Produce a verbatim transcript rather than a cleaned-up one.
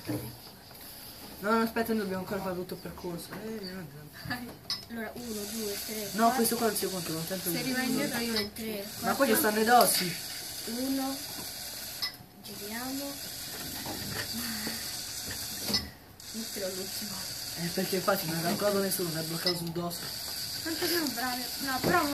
No, no, aspetta, noi dobbiamo ancora fare tutto il percorso. Eh, Allora, uno, due, tre, no, questo qua non si conta, non tanto. se rimane indietro io nel tre. Ma poi ci stanno i dossi. Uno, giriamo. Mettilo all'ultimo. Eh, perché infatti non ha calcolato nessuno, mi ha bloccato sul dosso. Quanto siamo bravi. No, però